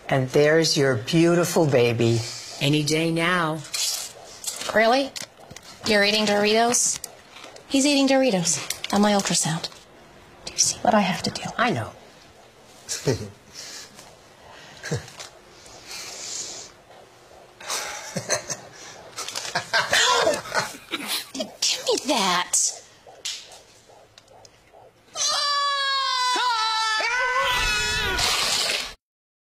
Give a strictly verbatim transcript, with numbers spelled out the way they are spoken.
And there's your beautiful baby. Any day now. Really? You're eating Doritos? He's eating Doritos on my ultrasound. Do you see what I have to do? I know. Give me that.